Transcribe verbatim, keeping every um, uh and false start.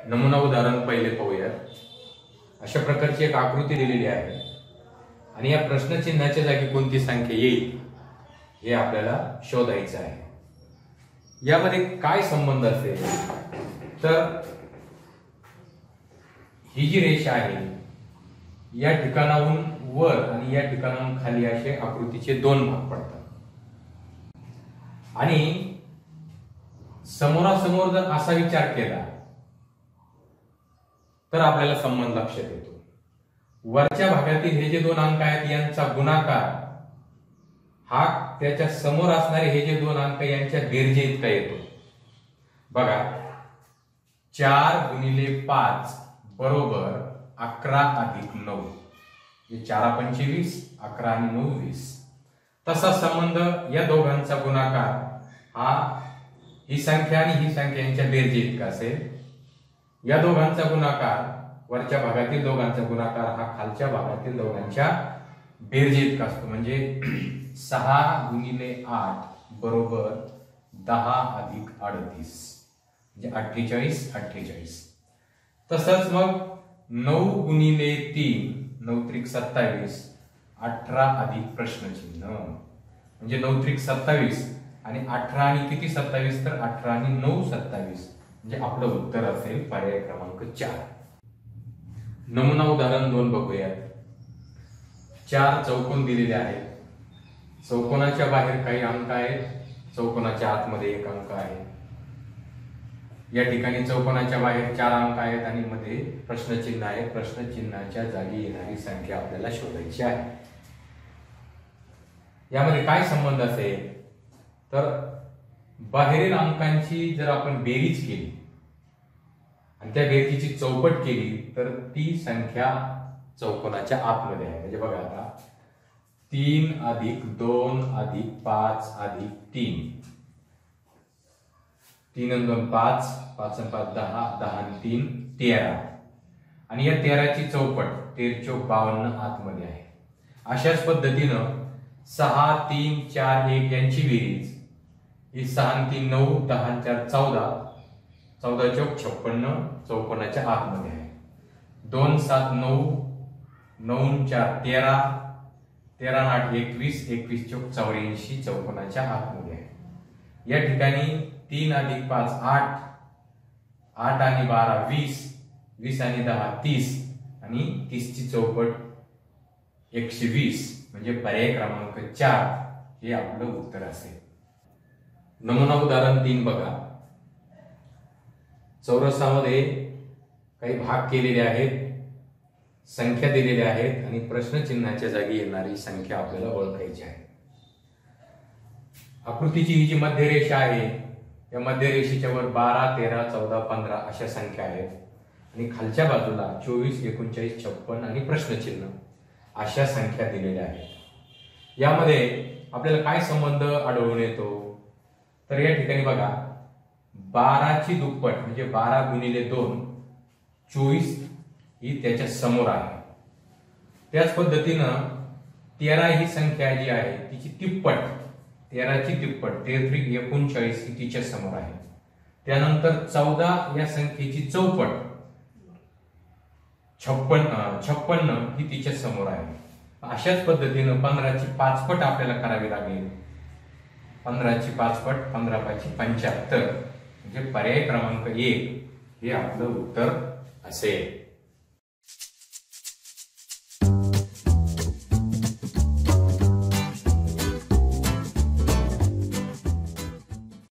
नमुना उदाहरण पहिले पाहूया। अशा प्रकारची एक आकृती दिलेली आहे आणि या प्रश्नचिन्हाच्या जागी कोणती संख्या येईल हे आपल्याला शोधायचं आहे। यामध्ये काय संबंध असेल तर ही जी रेषा आहे या ठिकाणाहून वर आणि या ठिकाणाहून खाली असे आकृतीचे दोन भाग पडतात आणि समोरासमोर जर असा विचार केला तर आपल्याला संबंध लक्षात येतो। वरच्या भागातील हे जे दोन अंक आहेत यांचा गुणाकार हा त्याच्या समोर असणारे हे जे दोन अंक यांच्या बेरजे इतका येतो। बघा, चार गुणिले पाच बरोबर अकरा अधिक नऊ, हे चार पंचवीस, अकरा आणि नऊ वीस। तसा संबंध या दोघांचा गुणाकार हा ही संख्या आणि ही संख्या यांच्या बेरजे इतका असेल। या दोघांचा गुणाकार वरच्या भागातील दोघांचा गुणाकार हा खालच्या भागातील दोघांच्या बेरजे इतका असतो। म्हणजे सहा गुणिले आठ बरोबर दहा अधिक अडतीस, म्हणजे अठ्ठेचाळीस अठ्ठेचाळीस। तसंच मग नऊ गुणिले तीन, नऊ त्रिक सत्तावीस, अठरा अधिक प्रश्नचिन्ह, म्हणजे नऊ त्रिक सत्तावीस आणि अठरा आणि किती सत्तावीस तर अठरा आणि नऊ सत्तावीस, म्हणजे आपलं उत्तर असेल पर्याय क्रमांक चार। नमुना उदाहरण दोन बघूयात। चार चौकोन दिलेले आहेत, चौकोनाच्या बाहेर काही अंक आहेत, चौकोनाच्या आतमध्ये एक अंक आहे। या ठिकाणी चौकोनाच्या बाहेर चार अंक आहेत आणि मध्ये प्रश्नचिन्ह आहे। प्रश्नचिन्हाच्या जागी येणारी संख्या आपल्याला शोधायची आहे। यामध्ये काय संबंध असेल तर बाहेरील अंकांची जर आपण बेरीज केली आणि त्या बेरजेची चौपट केली तर ती संख्या चौकोनाच्या आतमध्ये आहे। म्हणजे बघा आता तीन अधिक दोन अधिक पाच अधिक तीन, तीन आणि दोन पाच, पाच आणि पाच दहा, दहा आणि तीन तेरा, आणि या तेराची चौपट तेर चौक बावन्न आतमध्ये आहे। अशाच पद्धतीनं सहा तीन चार एक यांची बेरीज ही सहा आणि तीन नऊ, दहा आणि चार चौदा, चौदा चौक छप्पन्न चौकोनाच्या आतमध्ये आहे। दोन सात नऊ, नऊ चार तेरा, तेरा आठ एकवीस, एकवीस चौक चौऱ्याऐंशी चौकोनाच्या आतमध्ये आहे। या ठिकाणी तीन अधिक पाच आठ, आठ आणि बारा वीस, वीस आणि दहा तीस, आणि तीस ची चौपट एकशे वीस, म्हणजे पर्याय क्रमांक चार हे आपलं उत्तर असेल। नमुना उदाहरण तीन बघा। चौरसामध्ये काही भाग केलेले आहेत, संख्या दिलेल्या आहेत आणि प्रश्नचिन्हाच्या जागी येणारी संख्या आपल्याला ओळखायची आहे। आकृतीची ही जी मध्यरेषा आहे या मध्यरेषेच्या वर बारा तेरा चौदा पंधरा अशा संख्या आहेत आणि खालच्या बाजूला चोवीस एकोणचाळीस छप्पन आणि प्रश्नचिन्ह अशा संख्या दिलेल्या आहेत। यामध्ये आपल्याला काय संबंध आढळून येतो तर या ठिकाणी बघा, बाराची दुप्पट म्हणजे बारा गुणिले दोन चोवीस ही त्याच्या समोर आहे। त्याच पद्धतीनं तेरा ही संख्या जी आहे तिची तिप्पट, तेराची तिप्पट तेर त्रिक एकोणचाळीस ही तिच्या समोर आहे। त्यानंतर चौदा या संख्येची चौपट छप्पन्न छप्पन्न ही तिच्या समोर आहे। अशाच पद्धतीनं पंधराची पाचपट आपल्याला करावी लागेल। पंधराची पाचपट पंधरा पाचशे पंच्याहत्तर, म्हणजे पर्याय क्रमांक एक हे आपलं उत्तर असेल।